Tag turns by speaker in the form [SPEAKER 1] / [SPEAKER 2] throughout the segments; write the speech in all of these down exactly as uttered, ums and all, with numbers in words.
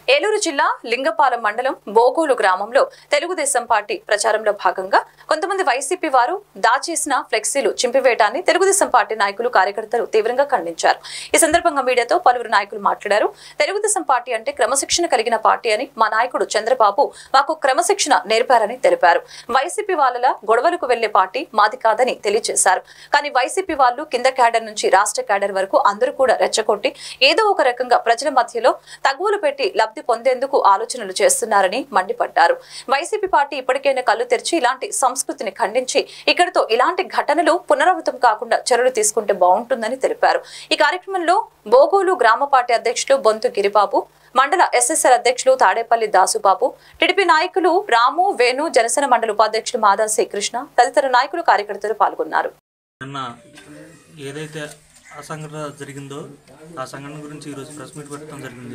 [SPEAKER 1] ఏలూరు జిల్లా లింగపాలెం మండలం బోగోలు గ్రామంలో తెలుగుదేశం పార్టీ ప్రచారంలో భాగంగా కొంతమంది వైసీపీ వారు దాచేసిన ఫ్లెక్సీలు చింపివేయడాన్ని తెలుగుదేశం పార్టీ నాయకులు కార్యకర్తలు తీవ్రంగా ఖండించారు. ఈ సందర్భంగా మీడియాతో పలువురు నాయకులు మాట్లాడారు. తెలుగుదేశం పార్టీ అంటే క్రమశిక్షణ కలిగిన పార్టీ అని మా నాయకుడు చంద్రబాబు మాకు క్రమశిక్షణ నేర్పారని తెలిపారు. వైసీపీ వాళ్ళ గొడవలకు వెళ్లే పార్టీ మాది కాదని తెలియజేశారు. కానీ వైసీపీ వాళ్ళు కింద క్యాడర్ నుంచి రాష్ట్ర క్యాడర్ వరకు అందరూ కూడా రెచ్చగొట్టి ఏదో ఒక రకంగా ప్రజల మధ్యలో తగువులు పెట్టి లబ్ధి పొందేందుకు ఆలోచనలు చేస్తున్నారని మండిపడ్డారు. వైసీపీ పార్టీ ఇప్పటికైనా కళ్ళు తెరిచి ఇలాంటి సంస్కృతిని ఖండించి ఇక్కడితో ఇలాంటి ఘటనలు పునరావృతం కాకుండా చర్యలు తీసుకుంటే బాగుంటుందని తెలిపారు. ఈ కార్యక్రమంలో బోగోలు గ్రామ పార్టీ అధ్యక్షులు బొంతు గిరిబాబు, మండల ఎస్ఎస్ఆర్ అధ్యక్షులు తాడేపల్లి దాసుబాబు, టీడీపీ నాయకులు రాము, వేణు, జనసేన మండల ఉపాధ్యక్షులు మాదా శ్రీకృష్ణ తదితర నాయకులు కార్యకర్తలు పాల్గొన్నారు.
[SPEAKER 2] ఏదైతే ఆ సంఘటన జరిగిందో ఆ సంఘటన గురించి ఈరోజు ప్రెస్ మీట్ పెట్టడం జరిగింది.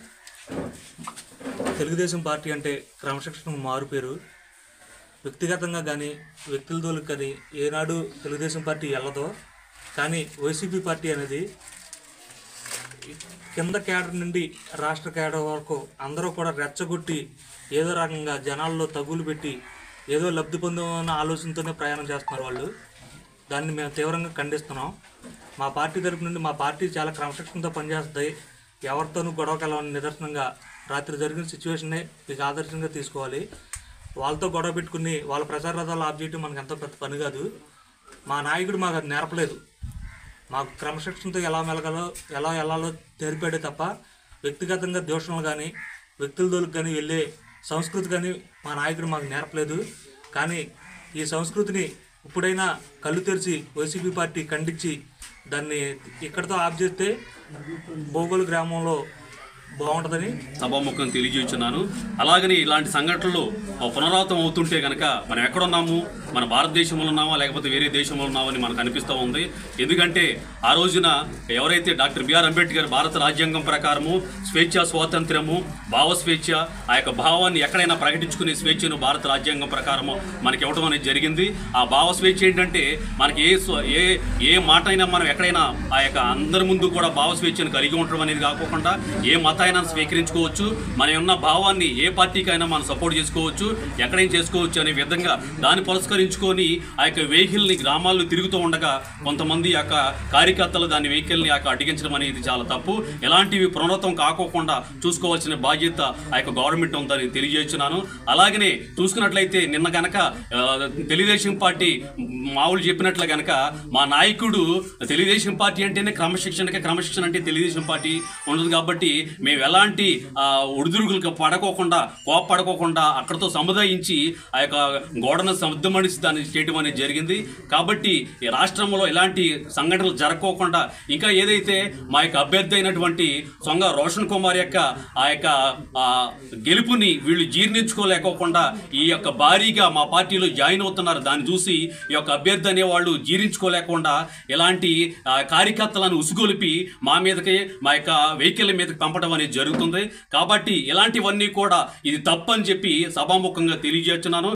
[SPEAKER 2] తెలుగుదేశం పార్టీ అంటే క్రమశిక్షణ మారుపేరు. వ్యక్తిగతంగా కానీ వ్యక్తుల దోలకు కానీ ఏనాడు తెలుగుదేశం పార్టీ వెళ్ళదో. కానీ వైసీపీ పార్టీ అనేది కింద క్యాడర్ నుండి రాష్ట్ర క్యాడర్ వరకు అందరూ కూడా రెచ్చగొట్టి ఏదో రకంగా జనాల్లో తగులు పెట్టి ఏదో లబ్ధి పొందామన్న ఆలోచనతోనే ప్రయాణం చేస్తున్నారు వాళ్ళు. దాన్ని మేము తీవ్రంగా ఖండిస్తున్నాం. మా పార్టీ తరపు నుండి మా పార్టీ చాలా క్రమశిక్షణతో పనిచేస్తుంది. ఎవరితోనూ గొడవకెళ్ళని నిదర్శనంగా రాత్రి జరిగిన సిచ్యువేషన్నే మీకు ఆదర్శంగా తీసుకోవాలి. వాళ్ళతో గొడవ పెట్టుకుని వాళ్ళ ప్రచార రథాలు ఆఫ్ చేయడం మనకు ఎంతో పెద్ద పని కాదు. మా నాయకుడు మాకు అది నేర్పలేదు. మాకు క్రమశిక్షణతో ఎలా మెలగాలో ఎలా వెళ్ళాలో నేర్పాడే తప్ప వ్యక్తిగతంగా దోషణలు కానీ వ్యక్తుల దోలకు కానీ వెళ్ళే సంస్కృతి కానీ మా నాయకుడు మాకు నేర్పలేదు. కానీ ఈ సంస్కృతిని ఇప్పుడైనా కళ్ళు తెరిచి వైసీపీ పార్టీ ఖండించి దాన్ని ఇక్కడితో ఆఫ్ చేస్తే బోగోలు గ్రామంలో బాగుంటుందని
[SPEAKER 3] సభాముఖం తెలియజేస్తున్నాను. అలాగని ఇలాంటి సంఘటనలు పునరావృతం అవుతుంటే కనుక మనం ఎక్కడున్నాము, మన భారతదేశంలో ఉన్నామా లేకపోతే వేరే దేశంలో ఉన్నామని మనకు అనిపిస్తూ ఉంది. ఎందుకంటే ఆ రోజున ఎవరైతే డాక్టర్ బిఆర్ అంబేద్కర్ భారత రాజ్యాంగం ప్రకారము స్వేచ్ఛ, స్వాతంత్ర్యము, భావ స్వేచ్ఛ, ఆ యొక్క భావాన్ని ఎక్కడైనా ప్రకటించుకునే స్వేచ్ఛను భారత రాజ్యాంగం ప్రకారము మనకి ఇవ్వడం అనేది జరిగింది. ఆ భావ స్వేచ్ఛ ఏంటంటే మనకి ఏ ఏ ఏ మాట అయినా మనం ఎక్కడైనా ఆ యొక్క అందరి ముందు కూడా భావ స్వేచ్ఛను కలిగి ఉండడం అనేది కాకుండా ఏ మత అయినా స్వీకరించుకోవచ్చు. మన ఉన్న భావాన్ని ఏ పార్టీకైనా మనం సపోర్ట్ చేసుకోవచ్చు, ఎక్కడైనా చేసుకోవచ్చు అనే విధంగా దాన్ని పురస్కరించుకొని ఆ యొక్క వెహికల్ని గ్రామాల్లో తిరుగుతూ ఉండగా కొంతమంది యొక్క కార్యకర్తలు దాని వెహికల్ని యొక్క అడ్డగించడం అనేది చాలా తప్పు. ఎలాంటివి పునరావృతం కాకోకుండా చూసుకోవాల్సిన బాధ్యత ఆ యొక్క గవర్నమెంట్ ఉందని తెలియజేస్తున్నాను. అలాగనే చూసుకున్నట్లయితే నిన్న కనుక తెలుగుదేశం పార్టీ మావులు చెప్పినట్లు కనుక మా నాయకుడు తెలుగుదేశం పార్టీ అంటేనే క్రమశిక్షణకి క్రమశిక్షణ అంటే తెలుగుదేశం పార్టీ ఉండదు. కాబట్టి మేము ఎలాంటి ఒడిదుడుకులకు పడకోకుండా కోపపడుకోకుండా అక్కడితో సముదాయించి ఆ యొక్క గోడను సముద్రమడిసి దాన్ని చేయడం అనేది జరిగింది. కాబట్టి ఈ రాష్ట్రంలో ఎలాంటి సంఘటనలు జరగకోకుండా ఇంకా ఏదైతే మా యొక్క అభ్యర్థి అయినటువంటి సొంగ రోషన్ కుమార్ యొక్క ఆ యొక్క గెలుపుని వీళ్ళు జీర్ణించుకోలేకోకుండా ఈ యొక్క భారీగా మా పార్టీలో జాయిన్ అవుతున్నారు. దాన్ని చూసి ఈ యొక్క అభ్యర్థి అనేవాళ్ళు జీర్ణించుకోలేకుండా ఇలాంటి కార్యకర్తలను ఉసుగొలిపి మా మీదకి మా యొక్క వెహికల్ మీదకి పంపడం అనేది జరుగుతుంది. కాబట్టి ఇలాంటివన్నీ కూడా ఇది తప్పని చెప్పి సభాముఖంగా తెలియజేస్తున్నాను.